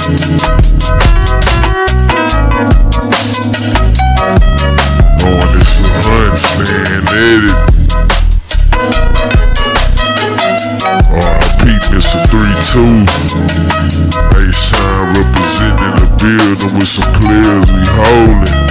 On this hunt stand edit. R.I.P. Mr. 3-2. H-Time representing the building with some players we holding.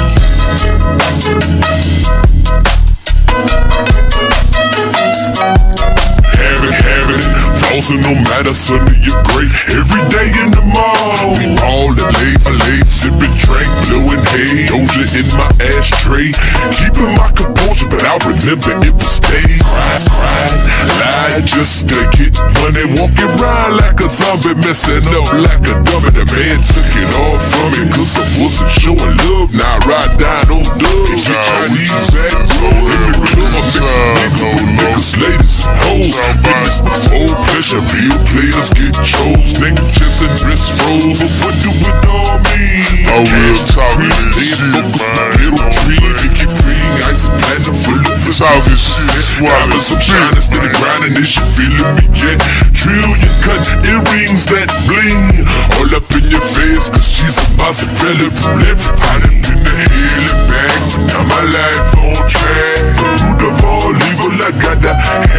No matter, Sunday you're great. Every day in the mall, we ballin' late, sippin' drink, blowin' hay, Doja in my ashtray, keeping my composure, but I remember it was days. Cried, lied just to get money, walking around like a zombie, messing up like a dummy. The man took it all from me, cause I wasn't showing love. Now I ride down on dubs, we Chinese act roll in the club, I'm mixing niggas, ladies, and hoes. Witness my full pleasure. Real players get chose, nigga just and wrist froze. But what do it all mean? Oh, real talking shit, man. Little tree, Mickey green, ice and platinum full of fish. Talking shit, swallowing some shine, steady grinding, is you feeling me yet? Trillion cut earrings that bling all up in your face, cause she's a mozzarella from everybody in the hill and back. Now my life on track, the root of all evil, I got the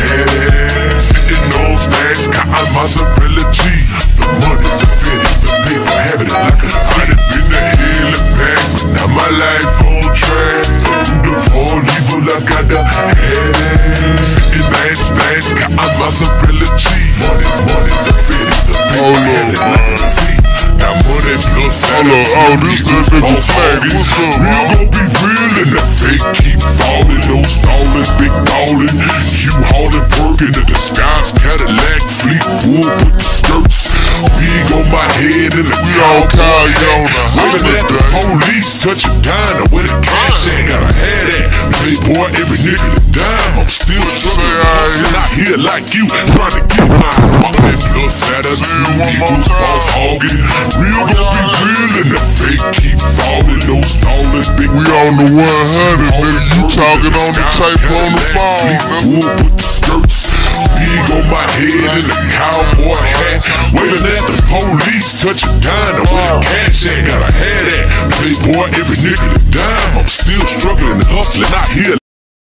head sitting on stacks. Got a mozzarella cheese, the money, the fitting, the paper, having it like a fight in the hill and back. Now my life on track, the root of all evil, I got the head sitting on stacks. Got a mozzarella cheese, money, the fitting, the paper, having it like a fight. Now money plus this nigga flag, what's up, real gon' be real and the fake keep falling. No stalling, big ballin', you haulin', working in the skies, Cadillac, Fleetwood with the skirts. Wig on my head and the we all call you on the holiday. The police touch it down, and where the cash ain't gotta have that. Playboy, every nigga to dime, I'm still struggling, not here like you, trying to get mine. Money plus attitude, equals boss hogging. Real gon' be real and the fake keep falling. No stalling, big we on the 100, nigga. You talking on the tape on the phone, nigga. With the skirts, wig on my head and the cowboy hat, waving at the police, touching down, and where the cash ain't gotta have that. Playboy, every nigga to dime, I'm still struggling and hustling out here.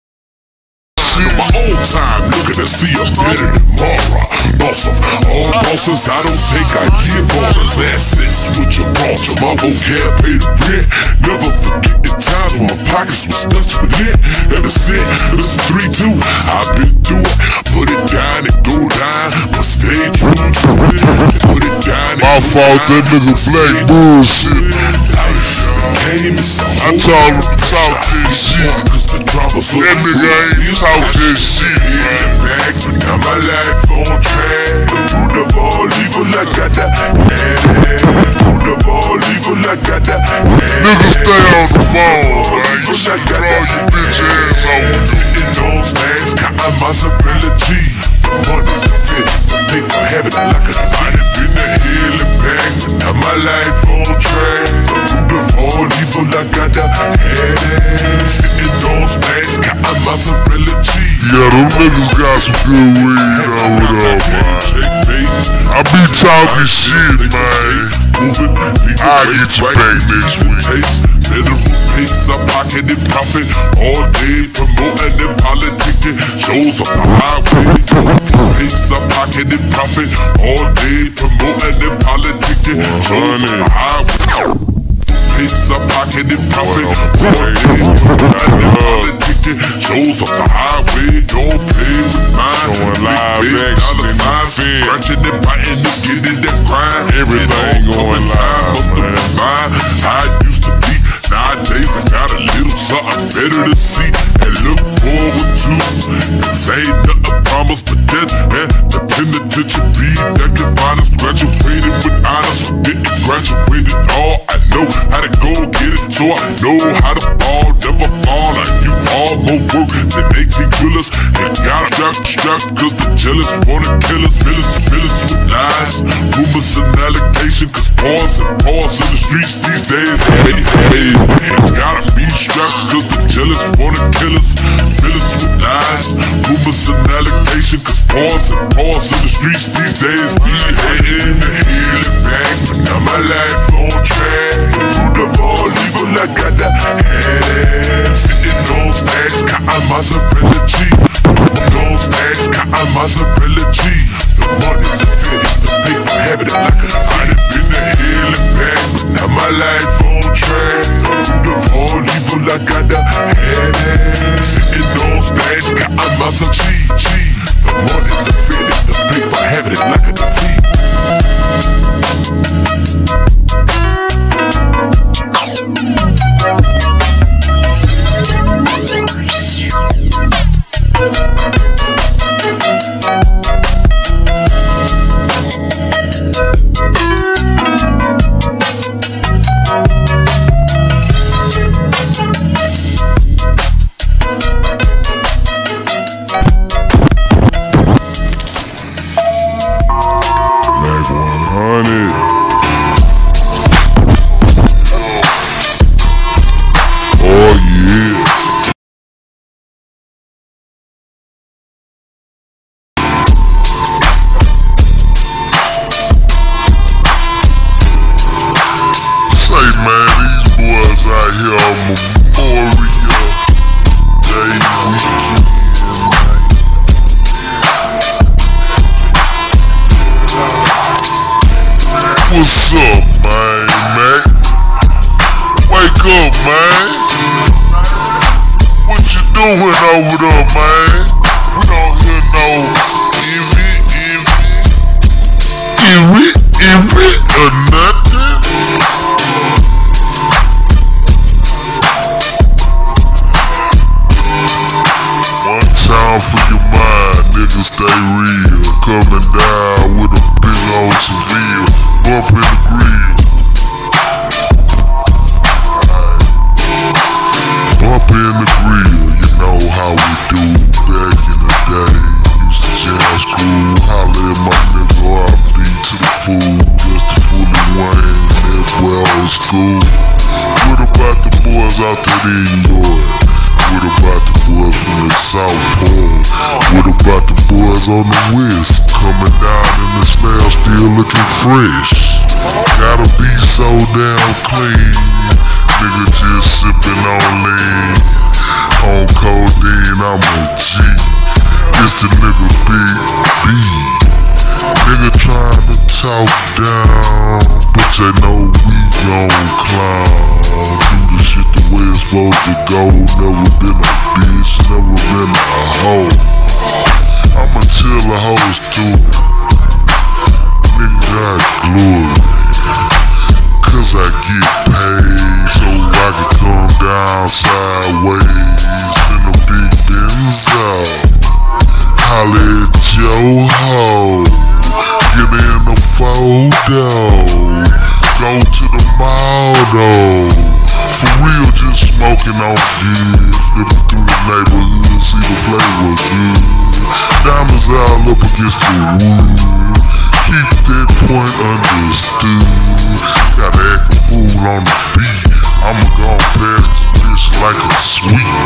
My own time, looking to see a better tomorrow. Boss of all bosses, I don't take, I give orders. Assets with your boss, my vocab pay the rent. Never forget the times when my pockets was stuffed with it. Ever since, this is 3-2, I've been through it. Put it down and go down, but stay true to it. Put it down and my fault, that nigga black bullshit. I talk this shit. That nigga ain't talk this shit, man. Now my life on track. The root of all evil, I got that. Root of all evil, I got that. Nigga stay on the phone, man. You should draw your bitch ass over. Sitting on stacks, got my mozzarella cheese. The money, the fit, the paper, having it like a fight in the hill and back. Now my life on track. The root of all evil, I got that. Sitting on stacks, got my mozzarella cheese. Yeah, them niggas got some good weed over there, man. I be talking shit, man. I'll get you back next week. Mineral pigs, I'm pocketing profit all day, promoting and politicking. Shows up the highway. Pigs, I'm pocketing profit all day, promoting and politicking. Shows up the highway. Pigs, I'm pocketing profit all day, promoting and politicking. Shows up the highway. Don't play with mine. Showing live action in the field. Scratching and biting to get in that grind. Everything going live, man. I used to be. Nowadays I got a little something better to see and look forward to. Cause ain't nothing promised but death and the penitentiary that can find us. Graduated with honors, didn't graduated all. I know how to go get it, so I know how to fall, never fall. Like you all more work than 18 wheelers and got strapped cause the jealous wanna kill us. Villains with lies, rumors and allegation, cause pause in the streets these days. Hey. Gotta be strapped cause the jealous wanna kill us. Villains with lies, rumors and allegation, cause pause in the streets these days. always be hating the healing back, but now my life on track. Root of all evil, I got the head. Sitting on stacks, counting my serenity. On stacks, counting my serenity. The money's a fitting, the paper having it like a I done been the healing back, but now my life on track. Root of all evil, I got the head. Sitting on stacks, counting my serenity. The money's a fitting, the paper having it like a disease. What's up, man? Wake up, man. What you doing over there, man? We don't hear no Evie or nothing. One time for your mind, niggas stay real. Coming down with a big old Seville. Bump in the grill. Bump in the grill, you know how we do back in the day. Used to jam school, holla at my nigga RB to the fool. Just the fully Wayne, that boy old school. What about the boys out there in New York? What about the boys from the South Pole? What about the boys on the West? Coming down in the slab, still looking fresh. Gotta be so damn clean. Nigga just sipping on lean. On codeine, I'm a G. It's the nigga Big B. Nigga trying to talk down, but they know we gon' clown. Do the shit the way it's supposed to go. Never been a bitch, never been a hoe. I'ma tell the hoes too. Nigga got glory, cause I get paid, so I can come down sideways in a big Benzo. Holla at your hoe, get in the photo, go to the mall though. For real, just smoking on goods, living through the neighborhood, see the flavor good. Diamonds all up against the wood. Keep that point understood. Gotta act a fool on the beat. I'ma gon' pass the bitch like a sweet.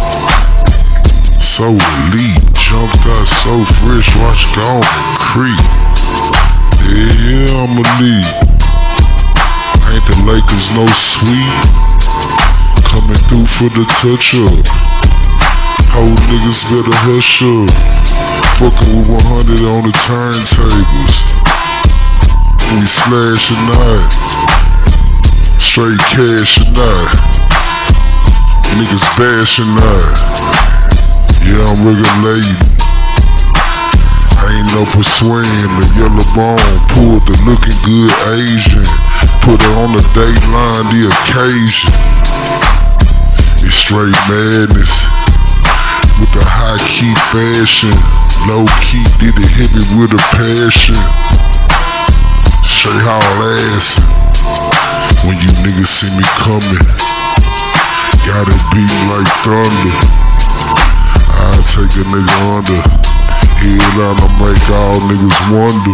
So elite, jumped out so fresh, watch it go creep. Yeah, I'm elite. Ain't the Lakers no sweet. Coming through for the touch up. Whole niggas better hush up. Fucking with 100 on the turntables. We slash a night. Straight cash a night. Niggas bash a night. Yeah, I'm regulating. Ain't no persuading. The yellow bone pulled the looking good Asian. Put her on the dateline, the occasion. It's straight madness. With the high key fashion. Low key did it hit me with a passion. Say how ass. When you niggas see me coming, gotta beat like thunder. I'll take a nigga under. Head out and make all niggas wonder.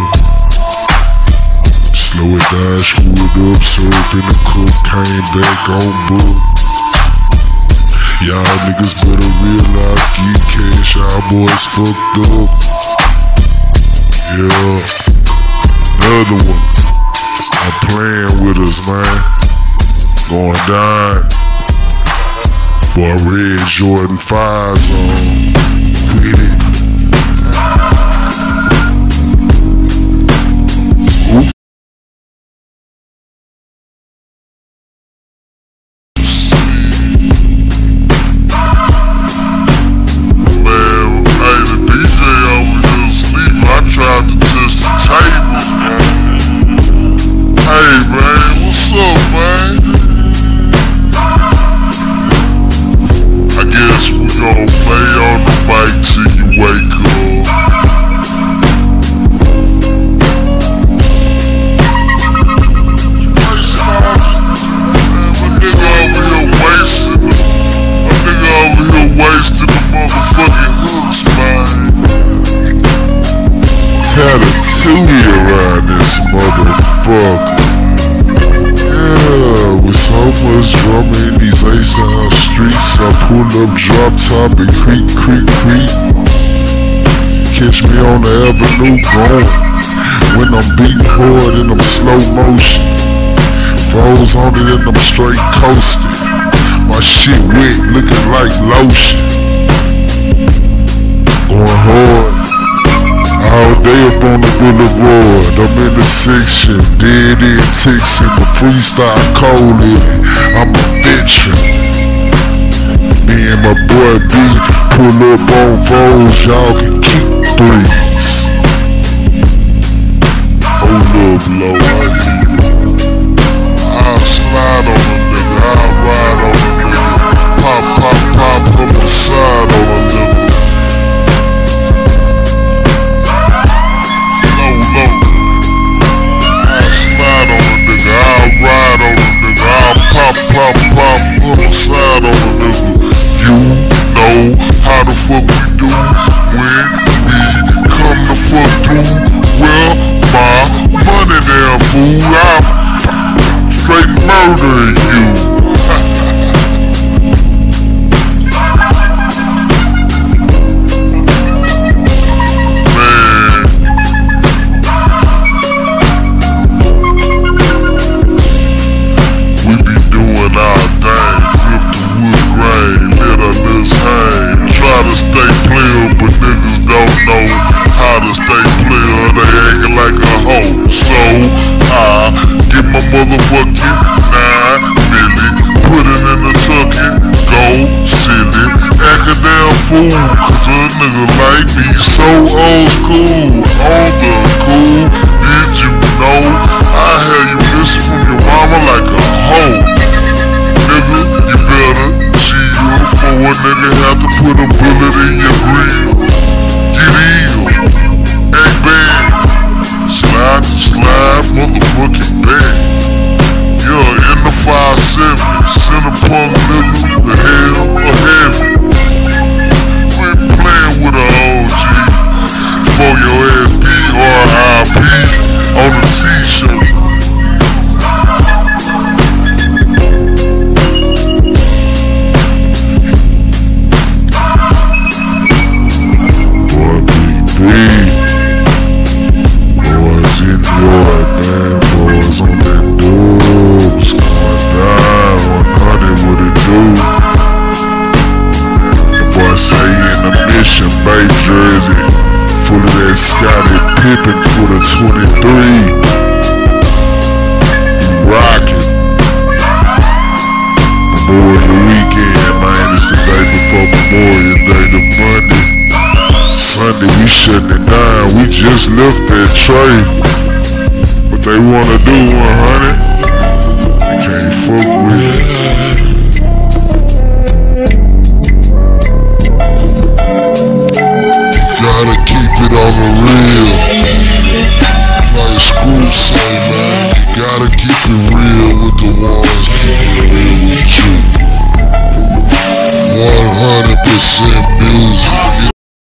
Slow it down, screw it up, syrup in the cup, came back on book. Y'all niggas better realize, get cash, y'all boys fucked up. Yeah. another one. I'm playing with us, man. Going down. Boy, red Jordan 5s on. With it. Tattooey around this motherfucker. Yeah, with so much drama in these A-Sound streets, I pull up, drop top, and creep. Catch me on the avenue going when I'm beating hard and I'm slow motion. Froze on it and I'm straight coasting. My shit wet, looking like lotion. Going hard all day up on the boulevard. I'm in the section, dead end Texan, the freestyle cold in it. I'm a veteran. Me and my boy B pull up on foes, y'all can keep threes. Hold up, low, I'll slide on a nigga, I'll ride on a nigga. Pop, put my side on a nigga. Ride on a nigga, I'll pop, put my side on a nigga. You know how the fuck we do when we come to fuck through. Well, my money there, fool, I'm straight murdering you. Motherfucking 9 million, put it in the tuckin', go silly, act a damn fool, cause a nigga like me so old school, on the cool. Did you know I had you missing from your mama like a hoe? Nigga, you better chill, for a nigga have to put a bullet in your grill. Get ill, act bad, slide to slide, motherfucking bad. Yeah, in the 5-7, send a punk nigga to hell or heaven. We ain't playing with an OG. For your ass B.R.I.P. on the t-shirt. Boy, BB. Boys in your man, boys on that doors. Going down, 100 what it do. The boy say in the Mission Bay jersey, full of that Scottie Pippen for the 23. Rockin'. Memorial weekend, man, it's the day before Memorial Day, the Monday. Sunday, we shutting it down, we just left that tray. But they wanna do 100, you can't fuck with it. You gotta keep it on the real. Like Screw say, man, you gotta keep it real with the ones, keep it real with you. 100% music.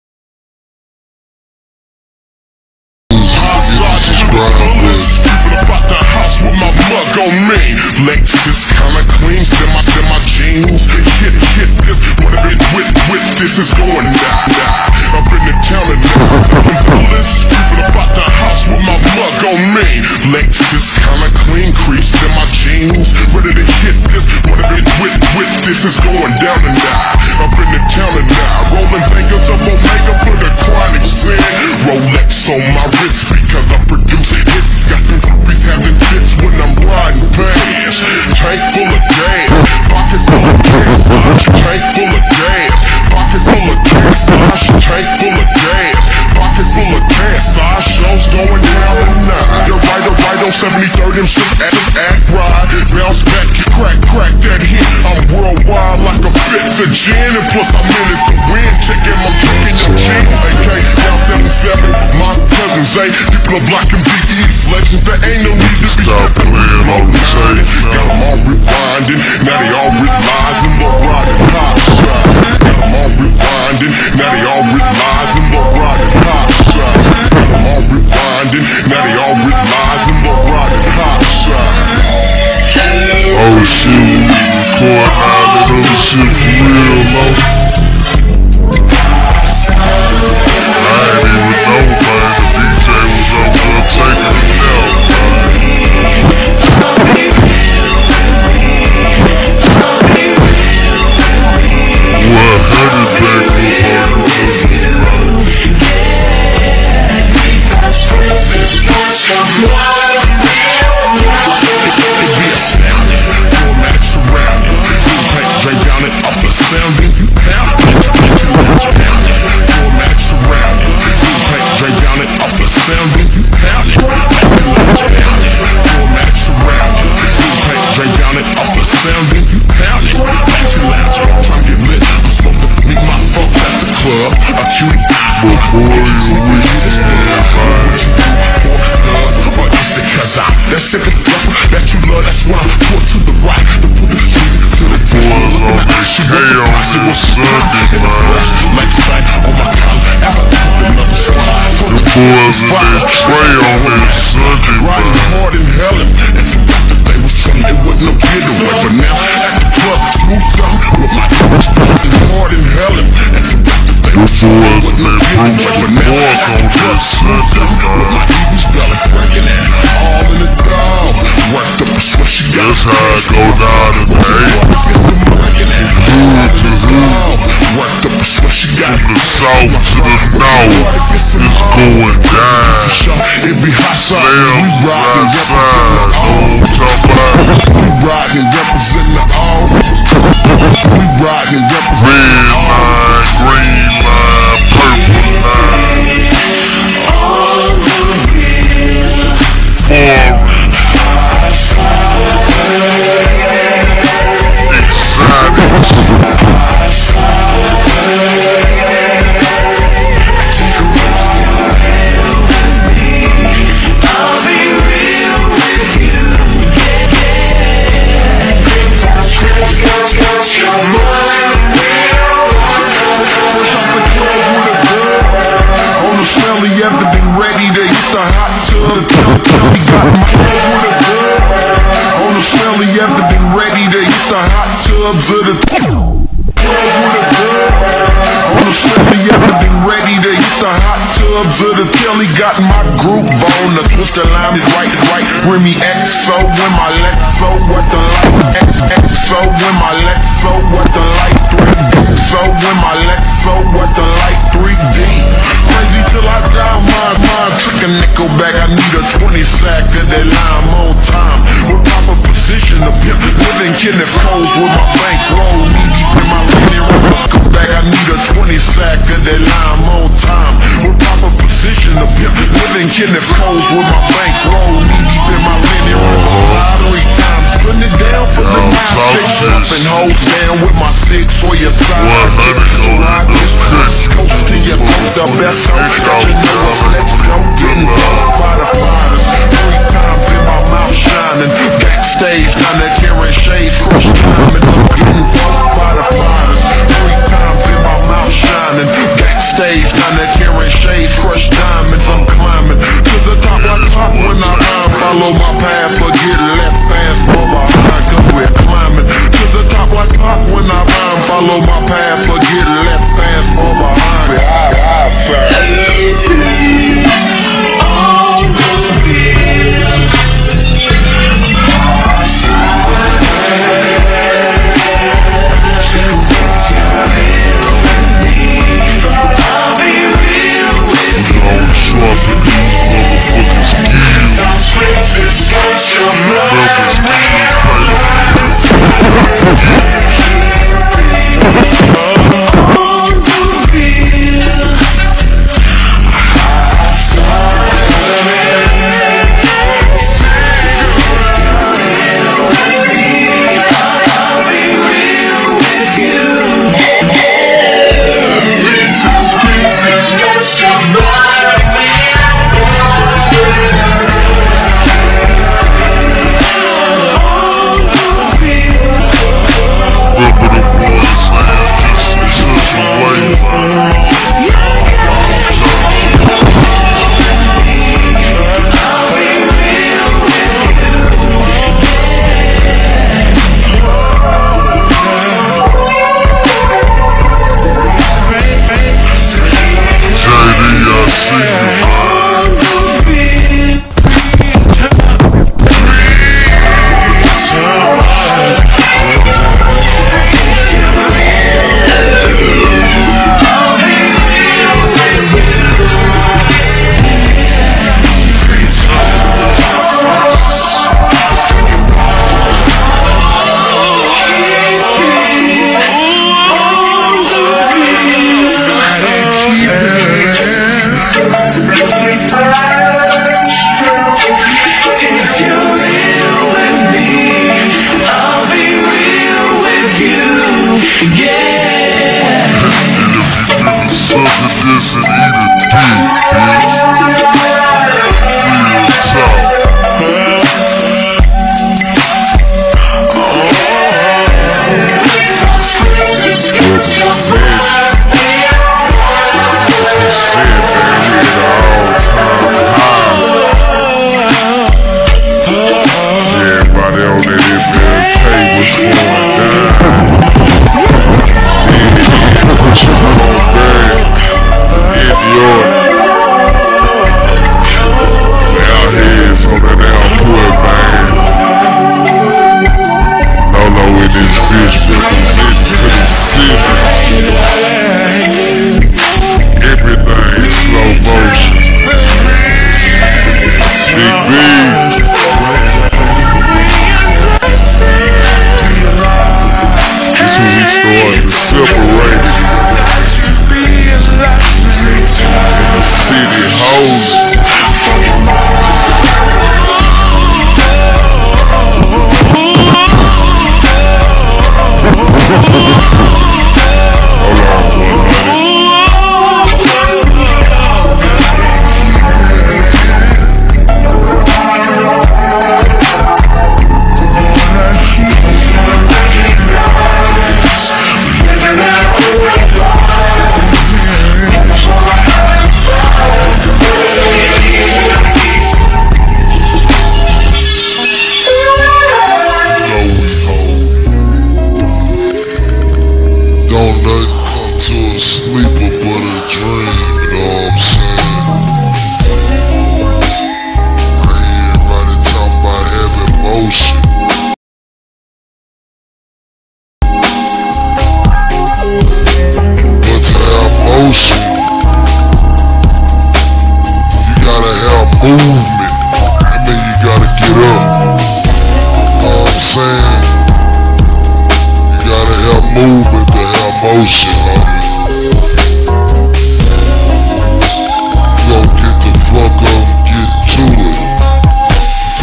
Lexus kinda clean, stem my jeans. Hit this, wanna be with this is going down. Up in the town and I'm police, keeping about the house with my mug on me. Lexus kinda clean, creased in my jeans, ready to hit this, wanna get with this. Is going down tonight, up in the town tonight, rolling fingers up Omega for the chronic sin. Rolex on my wrist because I produce hits, got some groupies having fits when I'm riding past. Tank full of gas, pocket full of gas, tank full of gas, pocket full of gas, tank full of gas, pocket full of gas. Our show's going down tonight. You're right on 73rd and some act right. Bounce back, you crack that hit. I'm worldwide like a fifth of gin, and plus I'm in it to win. Checking my kicking your chin. AK down 77, my cousins, people are blocking Big East legends. There ain't no need to be stop playing on the tapes now. Got them all rewinding, now they all realizing but riding hot shot. Got them all rewinding, now they all realizing but riding hot shot. Got them all rewinding, now they all realizing but riding hot shot. Oh shit, we record all that other shit for real, low. I ain't even know, man, the DJ was over there taking it out, man. Well, headed back on all you niggas, man. Drink down it off the sounding, you pound it, format surrounded. Drink down it off the sounding, you pound it, format surrounded. Drink down it off the sounding, you pound it, trying to get lit. I'm supposed to meet my folks at the club, a cutie. But boy, you wicked, or is it cause I'm that sick of that you love, that's why I'm put to the right, to put the to the boys on that K on this Sunday, man. like flat on my collar as I took another swallow. The boys in that tray on this Sunday, Riding man. hard and hellin', and some doctor they was trying, they wasn't no getaway. But now at the club, smooth something with my dogs riding hard and hellin', and some doctor they The was trying, they boys in wasn't no that getaway. Brewster But now Park at on the club, this smooth Sunday, something with my man. Eagles belly cracking that, all in the dog. Worked up a sweat, she got That's how it go down in the hood to hood, worked up a sweat, she got from the south to the north, it's going down. it be hot side, we Slams riding, outside, know what I'm talking about? we riding, representing the all. We riding, representing Red the all. line, green line, purple line, foreign, exotic. You have to be ready to hit the hot tub. We got my with a girl. On the smell, you have to be ready to hit the hot tubs of the with a girl. On the smell, you have to be ready to hit the hot tubs of the telly. Got my group on the twisted line is right. Remy XO when my Lexo, what the light XO when my Lexo, what the light 3D. So when my Lexo, what the light 3D. Crazy till I die, mine, trick a nickel back. I need a 20 sack of that lime on time. With proper position, a pimp, living Kenneth Coles with my bankroll. Knee deep in my lady go back. I need a 20 sack of that lime on time. With proper position, a pimp, living Kenneth Coles with my bankroll. Knee deep in my lady 3 times. Putting it down for the night, shake up and hold down with my 6 or your side. 100 go in the cut. To your the best hope, you know what's next. I'm getting done by the fighters. 3 times in my mouth shining. Backstage, down there carrying shades, crush time, and I'm getting done by the fighters. 3 times in my mouth shining. Backstage, down there carrying shades, crush diamonds. I'm climbing to the top like top when I rhyme. Follow my path, forget left pass, fall behind, cause we're climbing to the top like top when I rhyme. Follow my path, forget left pass, fall behind.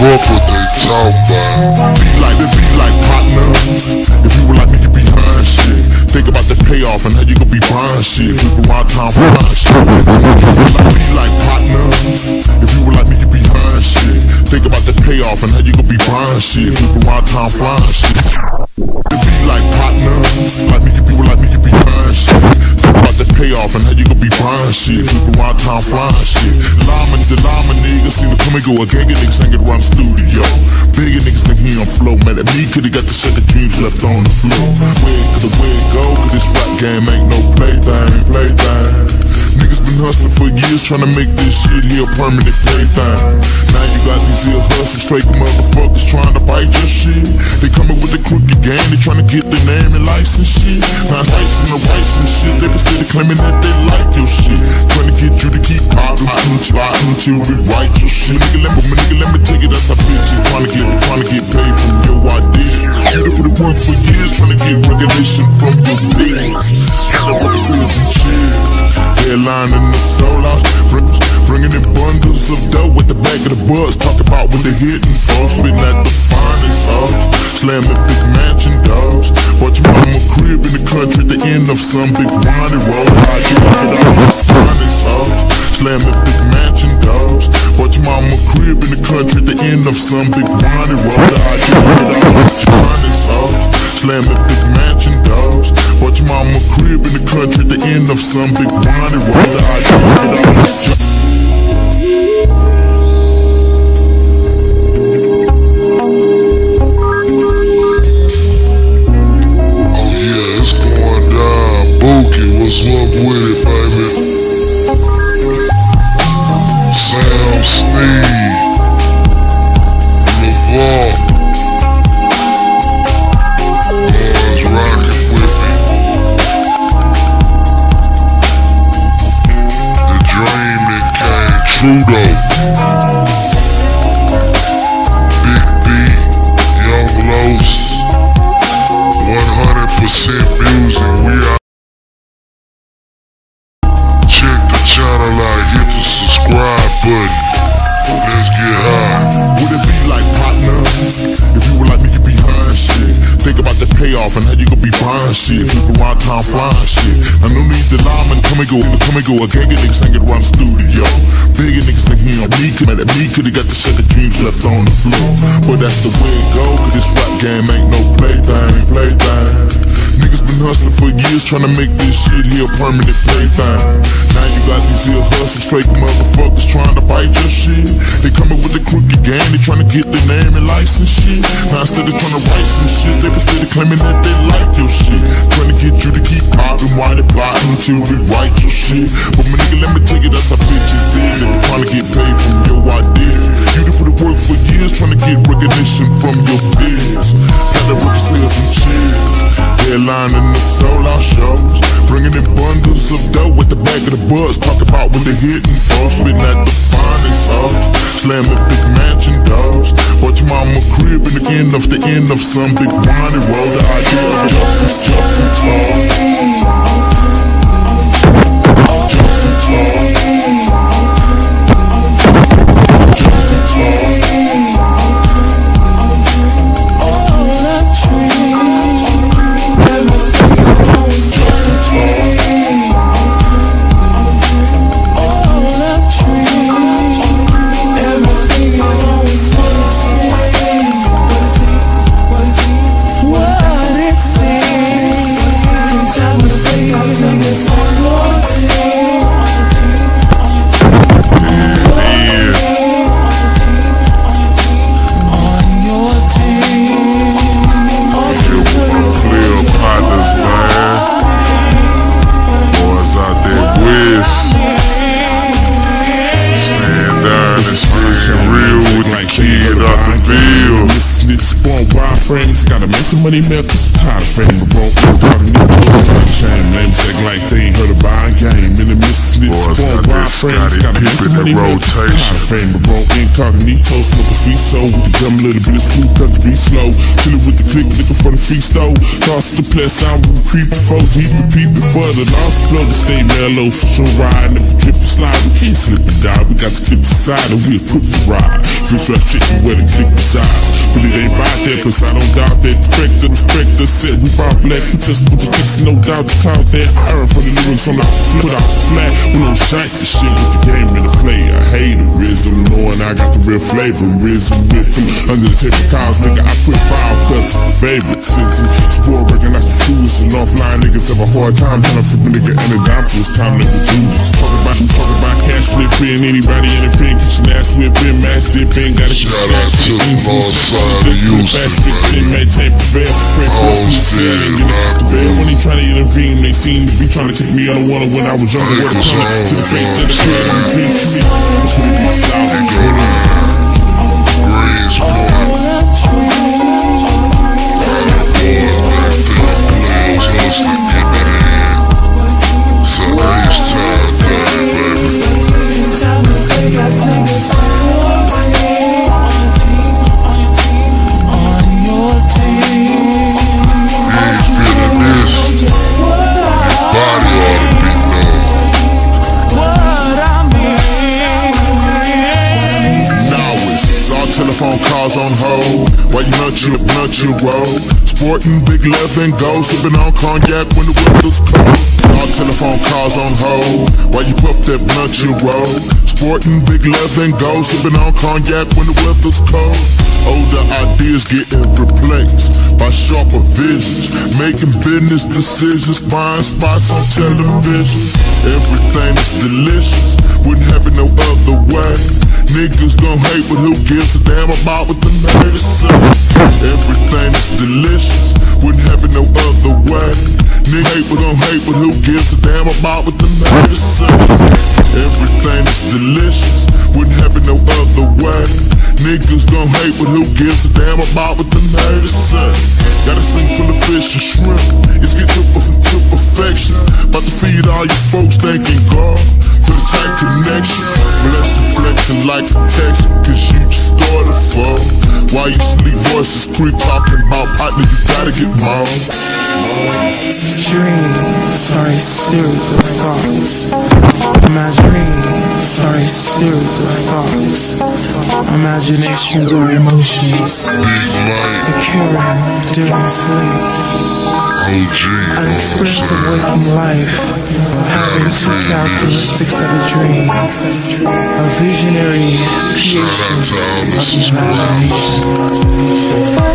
fuck what they talk about. Be like partner. If you were like me, you'd be behind shit. Think about the payoff and how you gon' be buying shit. If we were wild time flying shit. Be like partner. If you were like me, you'd be behind shit. Think about the payoff and how you gon' be buying shit. If we were wild time flying shit. Be like partner. Like me, if you were like me, you'd be behind shit. Think about the payoff and how you gon' be buying shit. If we were wild time flying shit. The llama niggas seen the come and go. A gang of niggas hanging around the studio. Bigger niggas think he on flow. Mad at me, could've got the set of dreams left on the floor. Where it go? Cause this rap game ain't no plaything. Niggas been hustling for years trying to make this shit here a permanent plaything. Now you got these here hustlers, fake motherfuckers trying to bite your shit. They coming with the crooked game, they trying to get their name and license shit. Now rights and the rights and shit, they been steady claiming that they like your shit. Trying to get you to keep plotting till we write your shit. Nigga, let me take it, that's our bitch. Trying to get paid from your idea. You put the work for years, trying to get recognition from your peers. The officers and cheers. Headline in the soul house, bringing in bundles of dough with the back of the bus. Talk about what they hitting for, spitting at the finest house. Slamming big mansion dogs. Watch your mama crib in the country at the end of some big winding road. I get it out the finest house. Slamming big mansion dogs. Watch your mama crib in the country at the end of some big winding road. I get it out the finest house. Slamming big mansion dogs. Watch your mama crib in the country at the end of some big winding road. I get it out the what's up with it, baby? Sam Sneed, LaVar, Buzz rockin' with me. The dream that came true though. Big B, Young Los, 100% music, we are. Channel out, hit the subscribe button. Let's get high. Would it be like partner? If you were like me, you'd be behind shit. Think about the payoff and how you gon' be buying shit. If we were wild time flying shit. I no need the llama come and go. A gang of niggas hanging around the studio. Bigger niggas think he on me. Mad at me, could've got the set of dreams left on the floor. But that's the way it go. Cause this rap game ain't no plaything. Niggas been hustling for years trying to make this shit here a permanent plaything. Now you got these here hustlers, fake motherfuckers trying to bite your shit. They coming with the crooked game, they trying to get their name and license shit. Now instead of trying to write some shit, they been steady claiming that they like your shit. Trying to get you to keep popping while they plotting until we write your shit. But my nigga, let me take it, that's how bitches is. They been trying to get paid from your idea. You done put the work for years trying to get recognition from your peers. Got the record sales and cheers. Headline in the soul out shows. Bringing in bundles of dough with the back of the bus. Talk about what they hitting for. Spitting at the finest house. Slamming big mansion dogs. Watch your mama crib in the end of some big winding road. The idea of friends, gotta make the money milk, cause I'm tired of fame. But broke, talking new clothes, not shame. Names acting like they ain't heard about a game. In the midst of this, spoiled wild friends, gotta make the money milk, cause I'm tired of fame. But broke, incognito, smoking sweet soul. With the drum, a little bit of smooth, cause the beat slow. Chillin' with the click, looking for the free stove. Toss the plus, I'm creep before, deep repeat before the lost flow. To stay mellow, for sure ride, never trip and slide. We can't slip and die, we got to clip the side and we'll put the ride. This rap chicken where the click resides. Really they ain't bout that, cause I don't doubt that. Respect said we bout black. We just put the chicks, no doubt the cloud that iron for the lyrics on the put out flat. We don't shice the shit with the game in the play. I hate the rhythm, knowing I got the real flavor. Rhythm with them under the table cars, nigga. I quit foul cause favoritism. Sport recognize the truest and offline niggas have a hard time trying to flip a nigga and a dime to his time to do this. Talk about cash flipping, anybody interfering, get your ass whipping, match dipping, gotta get shout out to the north side of Houston, maintain prevail. When he trying to intervene, they seem to be trying to take me on the water when I was younger. What a comment to the faith that the kid on the dreams to me. That's what it be south. they go down Greenspoint. Telephone calls on hold while you nut your roll. Sporting big leather and gold, sipping on cognac when the weather's cold. All telephone calls on hold while you puff that blunt you roll. Sporting big leather and gold, sipping on cognac when the weather's cold. Older ideas getting replaced by sharper visions, making business decisions, buying spots on television. Everything is delicious, wouldn't have it no other way. Niggas gon' hate, but who gives a damn about what the haters say? Everything is delicious, wouldn't have it no other way. Niggas hate, but who gives a damn about what the haters say? Everything is delicious, wouldn't have it no other way. Niggas gon' hate, but who gives a damn about what the haters say? Got a sink full of fish and shrimp, it's get to perfection. About to feed all you folks thanking God for the tight connection. Blessing flexing like a text, cause you just started fall. While you sleep, voices creep talking about partner, you gotta get more. Dreams are a series of thoughts. My dreams are a series of thoughts. Imaginations or emotions occurring during sleep. An experience of waking life, having two characteristics of a dream, a visionary creation of imagination.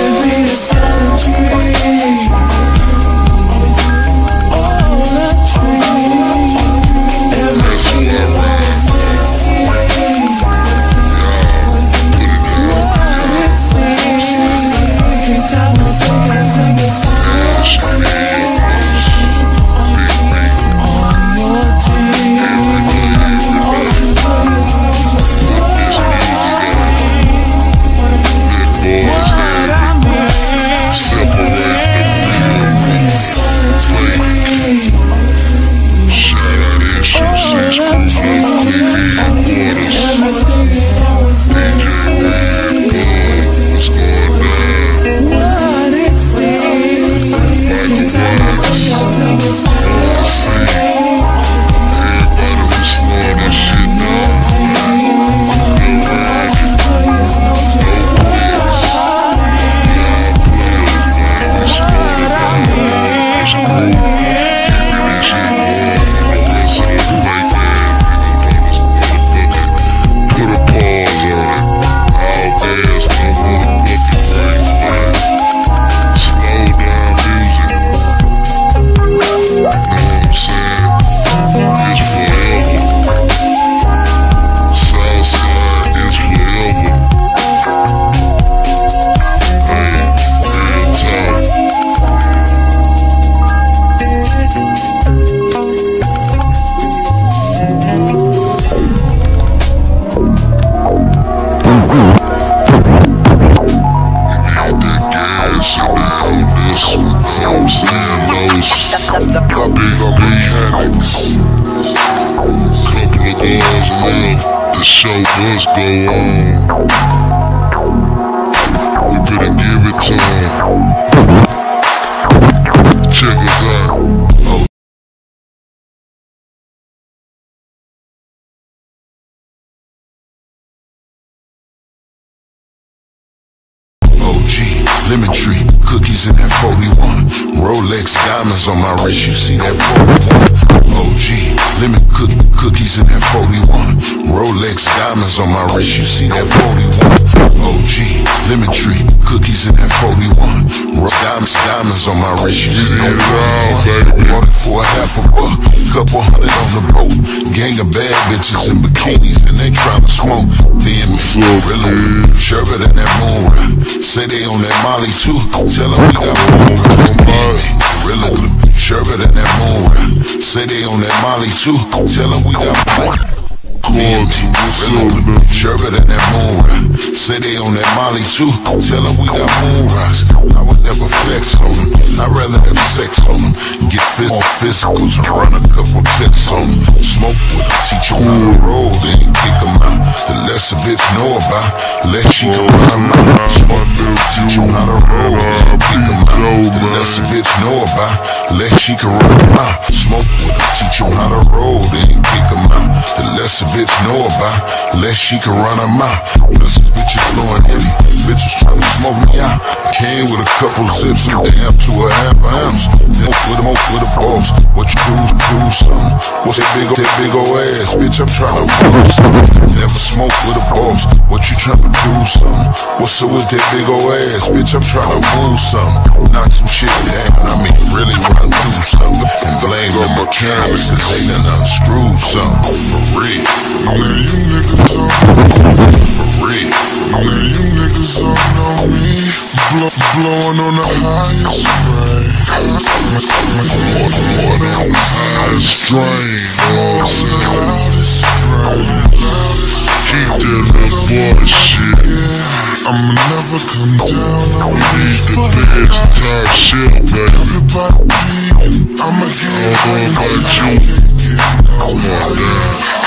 The show must go on. We better give it to 'em. Check us out. lemon tree, cookies in that 41. Rolex diamonds on my wrist, you see that 41. OG, lemon cookies in that 41. Rolex diamonds on my wrist, you see that 41. OG, lemon tree, cookies in that 41. Diamonds on my wrist, you see that 41. Bought it for $50, couple hundred on the boat. Gang of bad bitches in bikinis and they tryna smoke. Then Gorilla, sherbet in that moon rap. Say they on that Molly too, tell them we got moon rap. Gorilla glue, sherbet in that moon rap. Say they on that Molly too, tell them we got moon rap. Sherbet in that moon rap. Say they on that Molly too, tell them we got moon rocks. I would never flex on them, I'd rather have sex on them. Get more physicals and run a couple tests on them. Smoke with them, teach them how to roll, then kick them out. The less a bitch know about, the less she can run out. Smoke with them, teach them how to roll, then kick them out. The less a bitch know about, the less she can run them out. Smoke with them, teach them how to roll, then kick them out. The less a bitch know about, the less she can run them out. Plus this bitch is blowing heavy, bitches trying to smoke me out. I came with a couple zips and damn to a half ounce. Then with a boss, what you do something. What's that big ol' ass, bitch, I'm trying to move something. Never smoke with a boss, what you trying to do something. What's up with that big ol' ass, bitch, I'm trying to move something. Knock some shit down, I mean really wanna do something. And blame the mechanics, cause they done unscrewed something. For real. Now you niggas all know me. For real. Now you niggas all know me. Blowing on the highest grade. Blowing on the highest strain. Keep that little boy shit. I'ma never come down. Need the best top shit, baby. Everybody, I'ma get high. Come on down.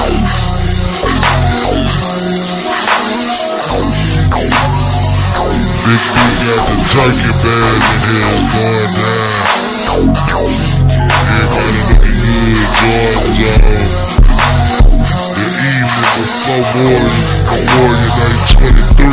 Big B got the turkey bag in here going down. Everybody looking good going down. The evening before Memorial Day 23.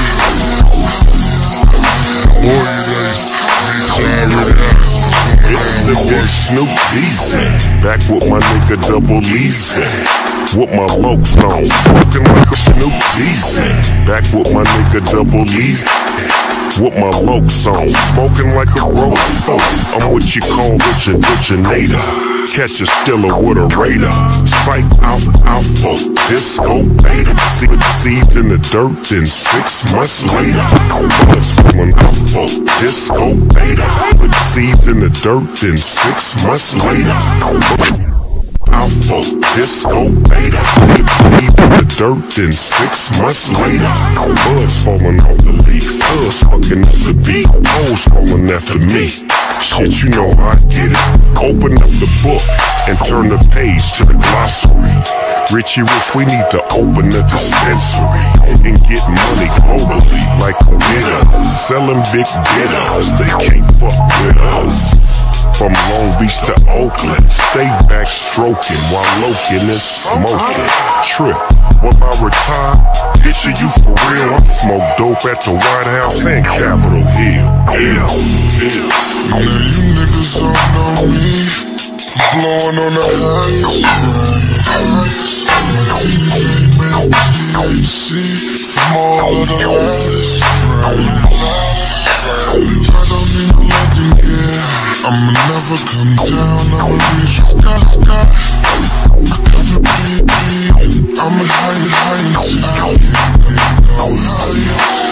Memorial Day means already happened. It's the big Snoop Easy, back with my nigga Double Easy, with my lokes on, smoking like a Snoop Easy, back with my nigga Double Easy, with my lokes on, smoking like a road. I'm what you call originator. Catch a stiller with a radar. Psych alpha, disco beta. Seeds in the dirt, then 6 months later. Bullets from alpha, disco beta. With seeds in the dirt, then 6 months later. Alpha, disco beta. Seeds in the dirt, then 6 months later. Buds falling off the leaf, thugs fucking up the beat, hoes falling after me. Shit, you know how I get it. Open up the book and turn the page to the glossary. Richie Rich, we need to open a dispensary and get money globally like a bidder. Selling big bitters, they can't fuck with us. From Long Beach to Oakland, stay back stroking while Lokin is smoking. Trip, when I retire, picture you for real. I smoke dope at the White House and Capitol Hill. Now you niggas all know me. Blowing on the highest grade. My THC from all of the latest grade. I don't need no London gear. I'ma never come down, I'ma reach the sky. I gotta be, I'ma high until I get no higher.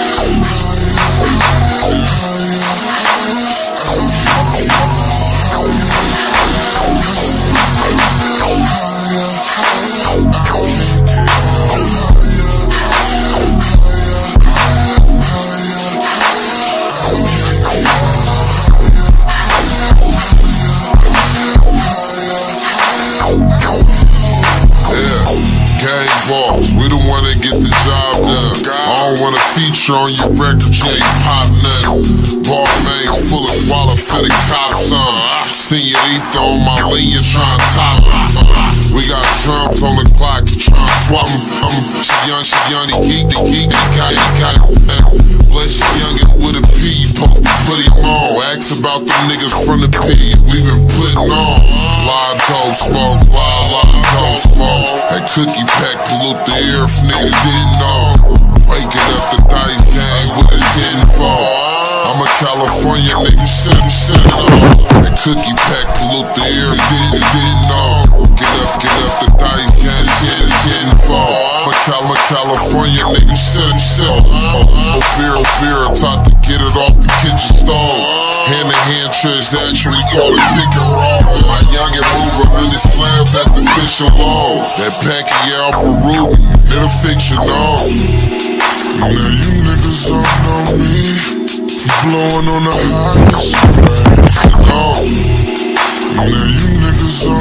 Boss, we the one that get the job done. I don't wanna feature on your record, you ain't pop nothing. Ball bangs full of wallet for the cops on. Senorita on my lane, you tryna top it. We got drums on the clock, tryna swap me. She young, he geek, got bless you youngin' with a P, you supposed to put him on. Ask about the niggas from the P, we been putting on. Live dope smoke, live dope smoke. That cookie pack pollute the air if niggas didn't know. Waking up the Dice gang with a 10-4. I'm a California nigga, set it on. That cookie pack pollute the air, didn't know. Get up the Dice gang, 10-4. I'm a California nigga, set it on. Beer, taught to get it off the kitchen stove. Hand-to-hand transaction, we call it pick and roll. My youngin' mover really slams at the fish alone. That packy out Peru, it'll fix your nose. Now you niggas don't know me for blowing on the highest rate. Now you niggas don't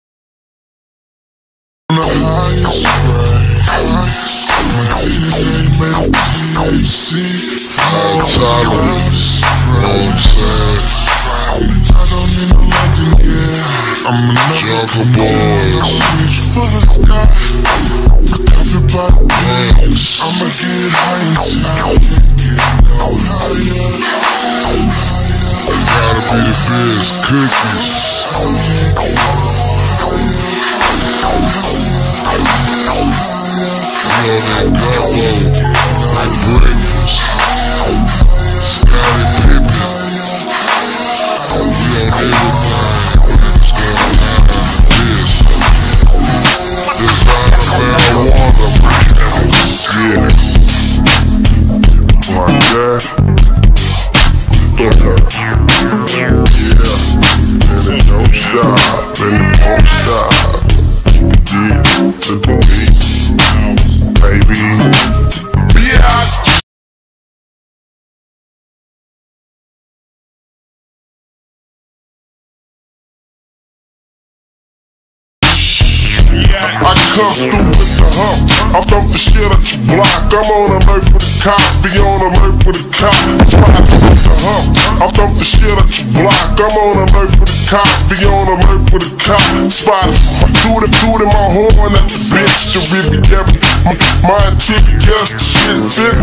on the highest rate. My DNA made of THC. High tolerance, know what I'm saying? I don't need no London, yeah. I'm another boy. Reach for the sky. I'ma get high until I can't get no higher. Gotta be the best cookies. We on that gumbo, like breakfast. Scottie Pippen. We on everything. It's gonna designer marijuana. Yeah, like that. Yeah, and it don't stop, and it won't stop. Yeah, to the beat, baby. Yeah. I come through with the hump. I thump the shit at your block. I'm on alert for the cops. Be on alert for the cops. Spot with the hump. I thump the shit at your block. I'm on alert for the cops. Be on alert for the cops. Spot tootin' my horn at the bitch. The river every my interior guess the shit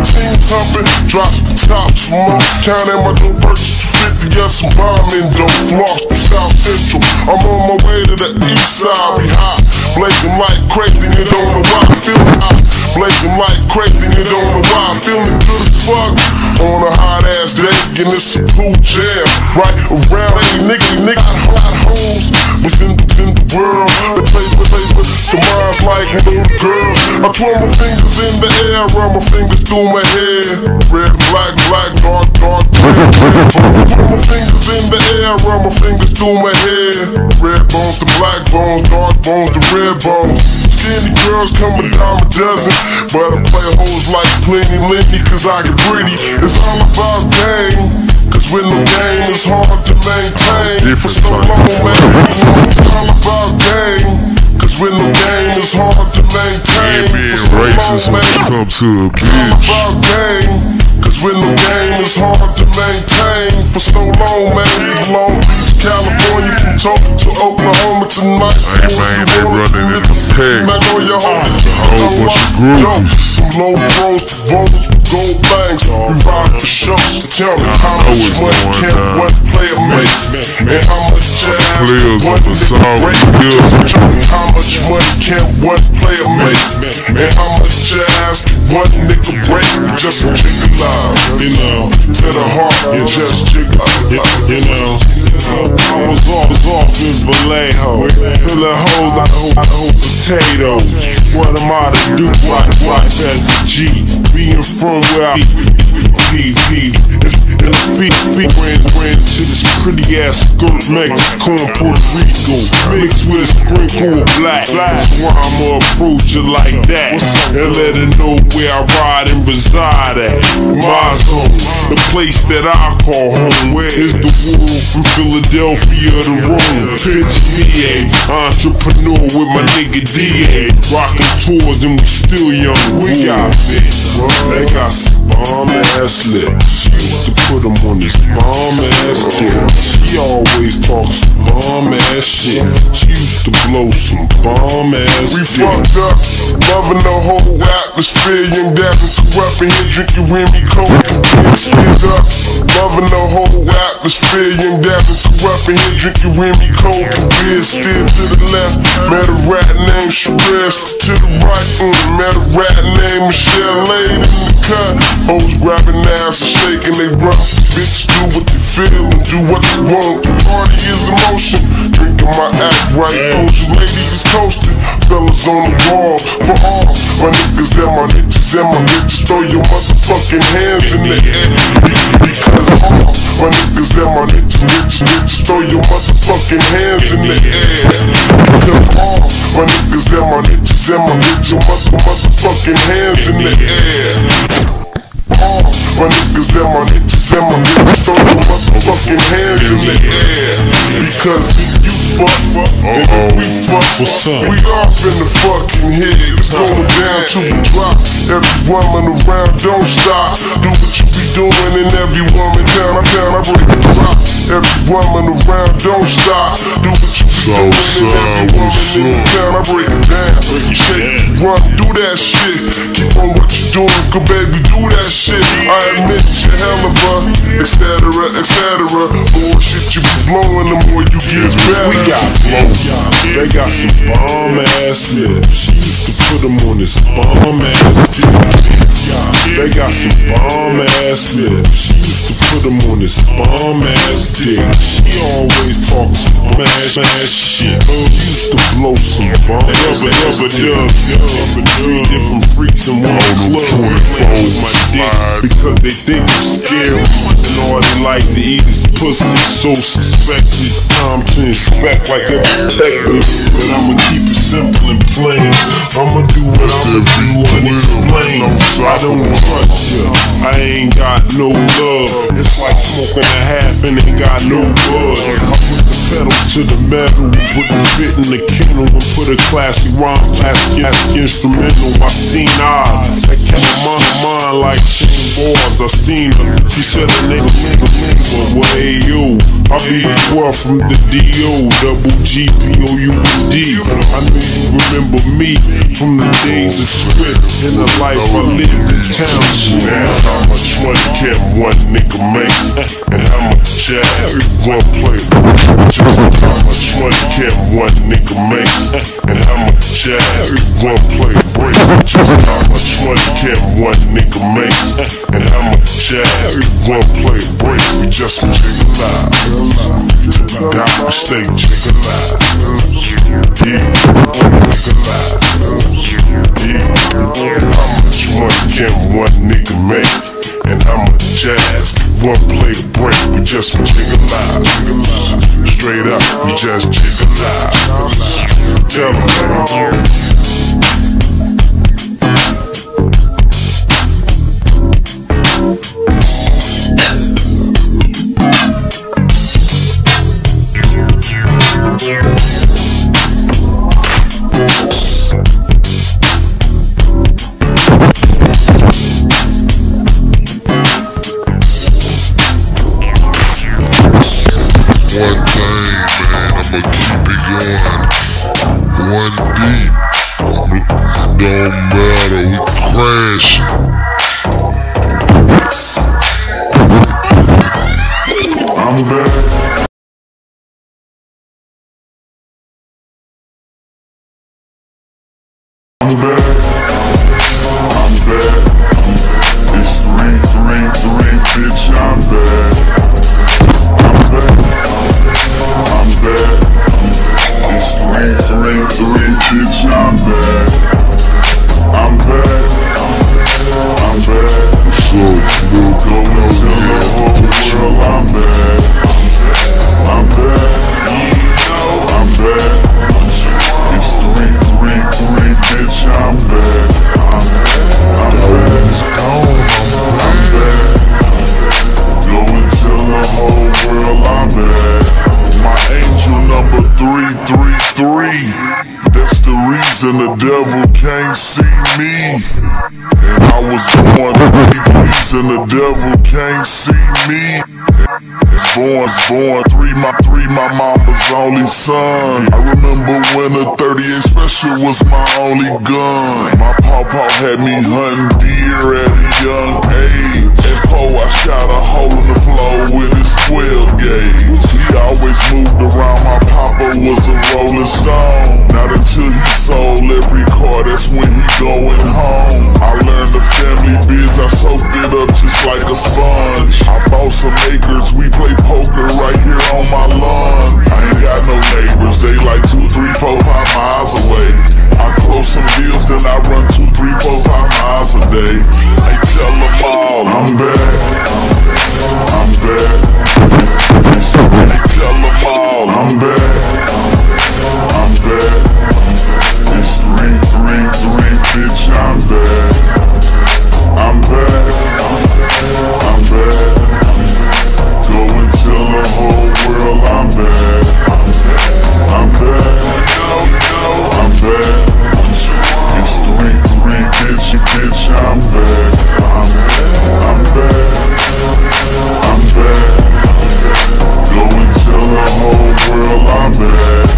15 thumping. Drop the top smoke. Counting my dope purchase 250. Get some bombing dope. Floss to South Central. I'm on my way to the east side. We hot. Blazing like crazy, you don't know why I'm feeling hot. Blazing like crazy, you don't know why I'm feeling good as fuck. On a hot ass day, and it's a cool jam. Right around, hey nigga, hot hoes was in the world. They play with the minds like little girls. I twirl my fingers in the air, run my fingers through my head. Red, black, dark, red. Twirl my fingers in the air, run my fingers through my head. Red bones to black bones, dark bones to red bones. Skinny girls come a dime a dozen, but I play hoes like plenty Lindy, cause I get pretty. It's all about game, cause with no game it's hard to maintain. For so long, man, it's all about game, cause with no game it's hard to maintain. Being racist when it comes to a bitch. It's all about game, cause with no game it's hard to maintain. For so long, man, from Long Beach, California, from Tulsa to Oklahoma tonight. Hey man, they running in the peg. Man, on your home, it's a whole bunch of groupies. From low bros to rolls to gold bangs. We ride for shows. Tell me how much money can one player make, and how much jazz players one nigga break. Tell me how much money can one player make, and how much jazz one nigga break. Just a jiggle line, you know, to the heart, you just jiggle, you know. I was off in Vallejo, filling holes like whole potatoes. What am I to do? Life as a G, being from where I and the feet ran to this pretty ass skirt Mexico and Puerto Rico, mixed with a sprinkle of black. That's why I'ma approach it like that and let her know where I ride and reside at. My zone, the place that I call home, where is the world from Philadelphia to Rome. Picture me a entrepreneur with my nigga DA, rocking tours and we still young. We got bitch, they got some bomb ass lips. used to put him on this bomb ass dick. She always talks bomb ass shit. She used to blow some bomb ass We dick. fucked up, loving the whole atmosphere. Young Davin corrupt in here drinking Remy Coke and beer. Stand up, loving the whole atmosphere. Young Davin corrupt in here drinking Remy Coke and beer. Steer to the left, met a rat named Sherez. To the right, met a rat named Michelle. Laid in the cut, hoes grabbing ass and shaking they rough. Bitch, do what they feel and do what they want. The party is emotion, drinking my act right. Those you ladies is toasted, fellas on the wall. For all my niggas and my bitches and my bitches, throw your motherfucking hands in the air. Because all my niggas and my bitches, throw your motherfucking hands in the air. Because all my niggas and my bitches, motherfucking hands in the air. All my niggas and my bitches, throw your motherfucking hands in the air. Because if you fuck, and if we fuck, we off in the fucking head. It's going down to a drop. Every woman around, don't stop. Do what you be doing, and every woman down, I break the rock. Every woman around, don't stop. Do what you be doing, and every woman down, I break it down. Shake, run, do that shit. Keep on what you doing, good baby, do that shit. I admit you hell of a, etc., etc. More shit you be blowing, the more you get better. We got blow. They got some bomb ass lips. She used to put them on this bomb ass dick. They got some bomb ass lips. She used to put them on this bomb ass dick. She always talks bomb ass shit. She used to blow some bomb ass dick. Three different freaks in one club playing with my dick because they think I'm scary. And all they like to eat is pussy. So suspect it's time to inspect like a detective. But I'ma keep it simple and plain. I'ma do what I'ma do and explain. I don't trust ya, I ain't got no love. It's like smoking a half and ain't got no buzz. I put the pedal to the metal, put the bit in the kennel and put a classy rhyme, classic instrumental. I seen eyes that kept my mind like chain bars. I seen her, she said her name was well, hey yo, I be the girl from the D.O. Double G-P-O-U-D. I know you remember me from the days of Swift and the life I lived in township. How much money can one nigga make? And how much jazz one play? Just how much money can one nigga make? And how much jazz one play break? Just how much money can one nigga make? And how much jazz one play break? We just jiggle live. Till we die, we stay jiggle live. Yeah, jiggle live. Yeah, how much money can one nigga make? And how much jazz one play to break? We just jiggle live. Straight up, we just jiggle live. Tell them, man. Don't matter, we crash. I'm back. I'm back. I'm back. It's 333, bitch, I'm back. I'm back. I'm back. It's 333, bitch, I'm back. I'm back. I'm back. What's up, Snoop? Go and tell the whole world I'm back. I'm back. I'm back. It's 333, bitch, I'm back. I'm back. I'm back. Go and tell the whole world I'm back. My angel number 333. That's the reason the devil can't see me. And I was born to be pleasing. and the devil can't see me. Born, three my mama's only son. I remember when a 38 Special was my only gun. My pawpaw had me hunting deer at a young age. At 4 I shot a hole in the floor with his 12 gauge. He always moved around, my papa was a rolling stone. Not until he sold every car, that's when he going home. I learned the family biz, I soaked it up just like a sponge. I bought some acres, we play poker right here on my lawn. I ain't got no neighbors, they like 2, 3, 4, 5 miles away. I close some deals, then I run 2, 3, 4, 5 miles a day. I tell them all, I'm back, I'm back. I tell them all, I'm back, I'm back. It's 3, bitch, I'm back. I'm back, I'm back. Go and tell the whole world I'm back. I'm back, I'm back. It's 3, bitch, I'm back. I'm back, I'm back. Go and tell the whole world I'm back.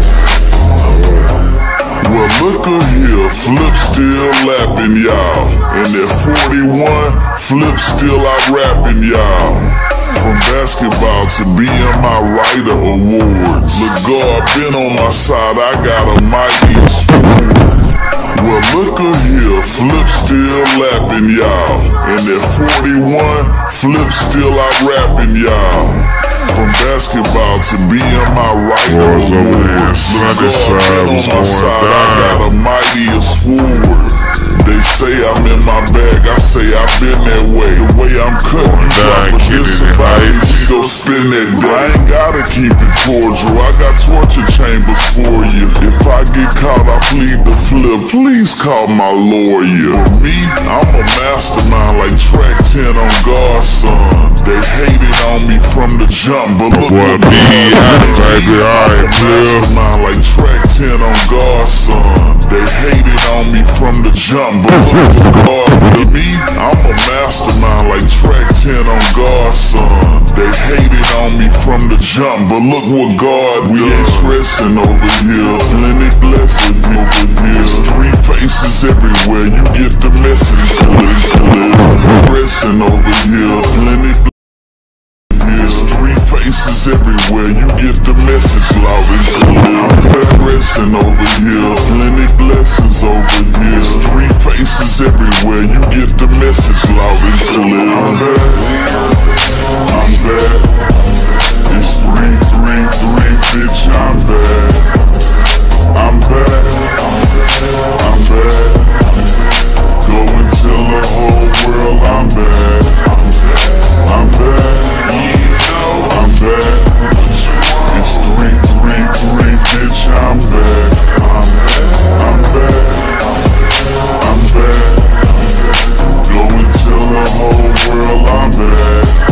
Well, look here, Flip still lapping y'all. And at 41, Flip still out rapping y'all. From basketball to BMI Writer Awards. Look, God been on my side, I got a mighty sword. Well, look here, Flip still lapping y'all. And at 41, Flip still out rapping y'all. From basketball to BMI Writer Awards. Look, God been on my side, I got a mighty sword. They say I'm in my bag, I say I've been that way. The way I'm cutting, drop a disability, we gon' spin that day. I ain't gotta keep it cordial, I got torture chambers for you. If I get caught, I plead the Flip, please call my lawyer. Me, I'm a mastermind like track 10 on God's son. They hated on me from the jump, but look what me, baby, I'm a mastermind like track 10 on God's son. They hated on me from the jump, but look what God did me. I'm a mastermind like track 10 on God's son. They hated on me from the jump, but look what God did. We ain't stressing over here, plenty blessing over here. There's 3 faces everywhere, you get the message clear. Stressing over here, plenty blessing. There's 3 faces everywhere, you get the message loud and clear. I'm stressing over here, plenty blessings over here. There's 3 faces everywhere, you get the message loud and clear. I'm back, I'm back. It's 3, bitch, I'm back. I'm back, I'm back. Go and tell the whole world I'm back. I'm back, I'm back. It's 3, bitch, I'm back. I'm back, I'm back. Go and tell the whole world I'm back.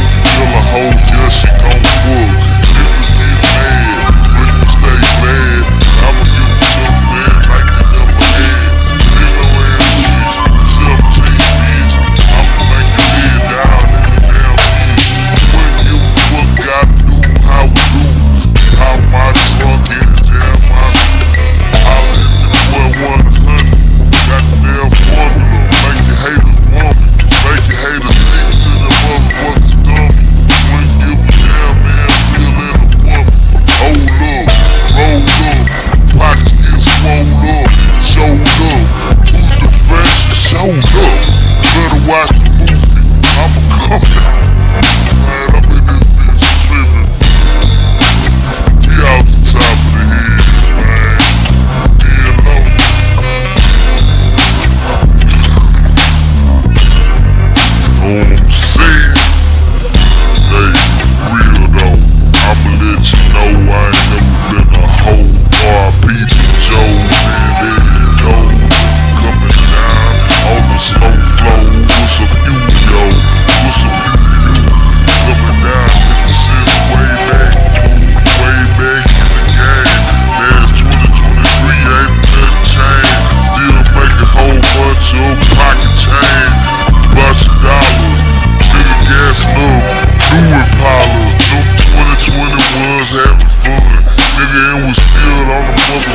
Oh, yeah, she gon' fuck. Niggas get mad, but you stay mad.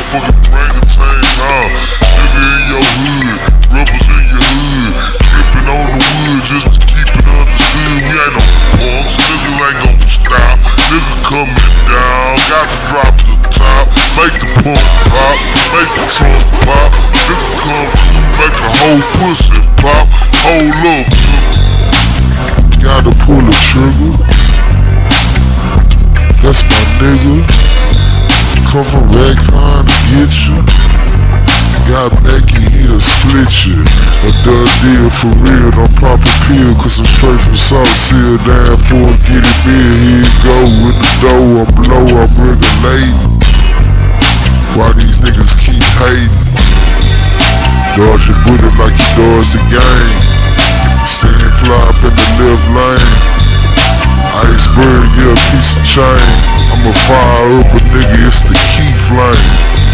motherfucking brain contain, huh? Nigga in your hood, rebels in your hood, dipping on the wood just to keep it understood. We ain't no punks, niggas ain't gon' stop. Nigga coming down, gotta drop the top, make the pump pop, make the trunk pop. Nigga come through, make a whole pussy pop. Hold up, gotta pull the trigger. That's my nigga. Come from Raycon to get you. Got Becky, he'll split you. A done deal for real, don't pop a pill, cause I'm straight from South Seal. Down for a get it big, here you go. With the dough, I'm low, I'm regulating. Why these niggas keep hating? Dodge your bullet like you dodge the game. Stand fly up in the left lane. Iceberg, yeah, a piece of chain. I'ma fire up a nigga, it's the key flame.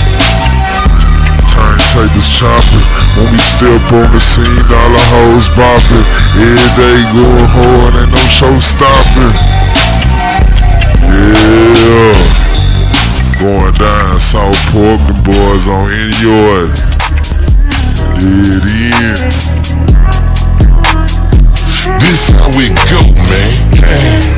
Turntables chopping. When we step on the scene, all the hoes bopping. Every day going hard, ain't no show stopping. Yeah. Going down South Park, the boys on in yard. Dead end. This how we go, man.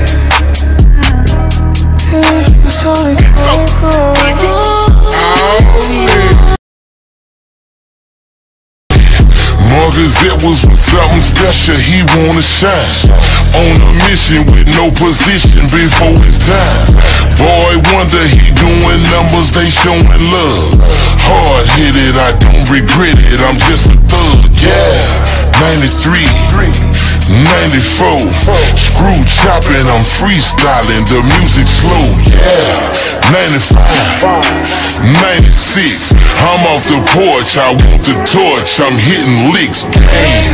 Marcus Edwards was something special, he wanna shine. On a mission with no position before his time. Boy wonder he doing numbers, they showing love. Hard headed, I don't regret it, I'm just a thug, yeah. 93, 94, screw chopping, I'm freestyling, the music slow, yeah. 95, 96, I'm off the porch, I want the torch, I'm hitting licks, gang.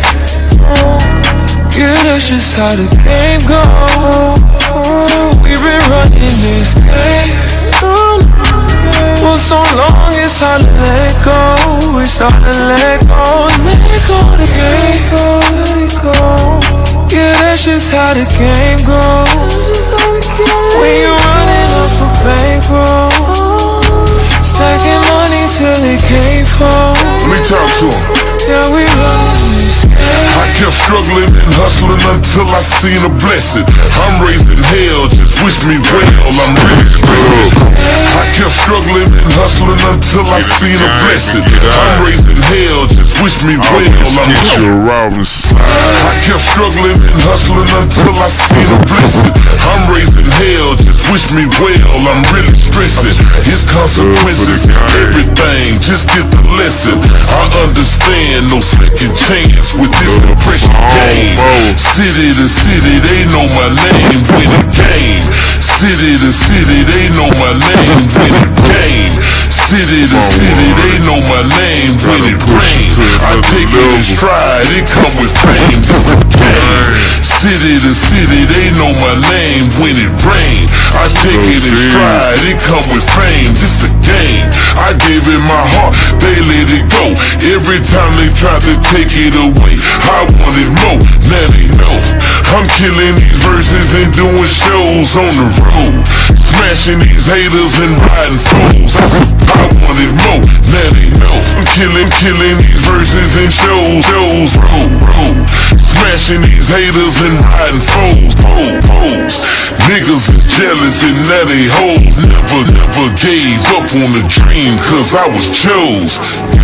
Yeah, that's just how the game goes. We've been running this game for so long, it's hard to let go. It's hard to let go, let go the game. Yeah, that's just how the game goes. When you're running up a bankroll, stacking money till it can't fall. Let me talk to him. Yeah, we running this game. I kept struggling and hustling until I seen a blessing. I'm raising hell, just wish me well, I'm really stressed. I kept struggling and hustling until I seen a blessing. I'm raising hell, just wish me well, I'm really stressed. I kept struggling and hustling until I seen a blessing. I'm raising hell, just wish me well, I'm really stressing. It's consequences, everything, just get the lesson. I understand, no second chance with this impression game. City to city, they know my name, win the game. City to city, they know my name, win the game. City to city, they know my name, win it rain. I take it in stride, it come with fame, this a game. City to city, they know my name, win it rain. I take it in stride, it come with fame, this a game. I gave it my heart, they let it go. Every time they tried to take it away, I wanted more, now they know. I'm killing these verses and doing shows on the road, smashing these haters and riding fools. I wanted more, now they know. I'm killing these verses and shows, road, smashing these haters and riding foes. Niggas is jealous and now they hoes. Never gave up on the dream, cause I was chose.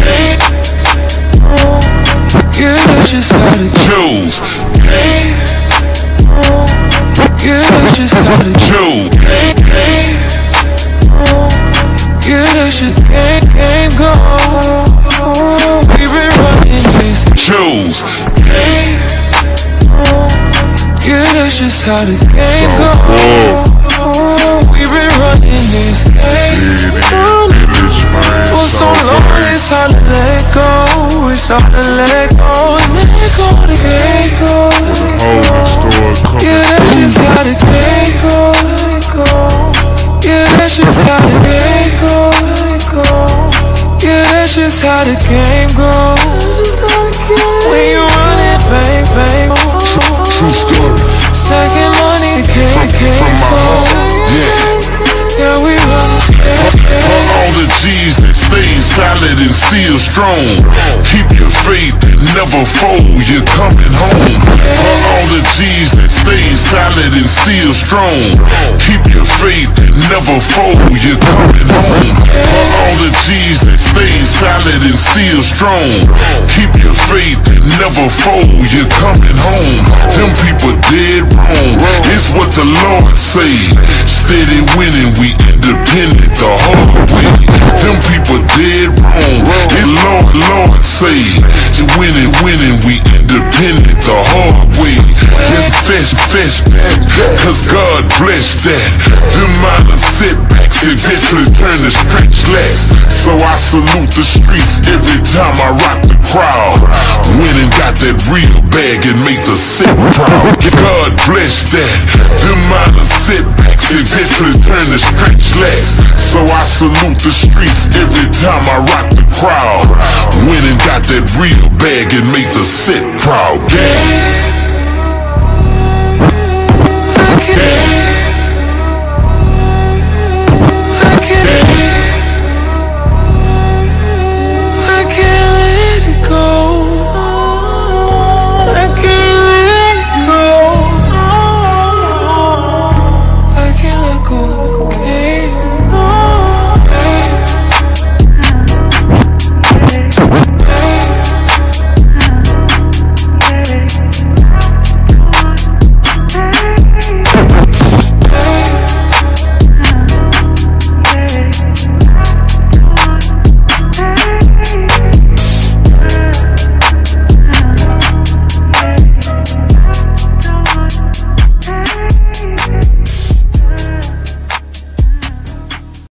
Yeah, that's just how the chose. Yeah, that's just how the chose. Yeah, that's just game go. We've been running this chose. Yeah, that's just how the game go. We've been running this game for so long, it's hard to let go. It's hard to let go, let go the game. Yeah, that's just how the game go. Yeah, that's just how the game go. Yeah, that's just how the game goes. When you run it, bang, bang. True story. Stacking money, can't from my heart, yeah. Yeah, we run it, For all the G's that stay solid and still strong. Keep your faith and never fold, you're coming home. For all the G's that stay solid and still strong. Keep your faith and never fold, you're coming home. For all the G's that stay solid and still strong. Keep your faith and never fold, you're coming home. Them people dead wrong, it's what the Lord say. Steady winning, we independent the hard way. Them people dead wrong, it's Lord say. Winning, we independent the hard way. Just fetch back, cause God bless that. Them minor setbacks eventually turn to stretch lacks. So I salute the streets every time I rock the crowd. Win and got that real bag and make the set proud. God bless that. Them minor setbacks eventually turn to stretch lacks. So I salute the streets every time I rock the crowd. Win and got that real bag and make the set proud. Gang.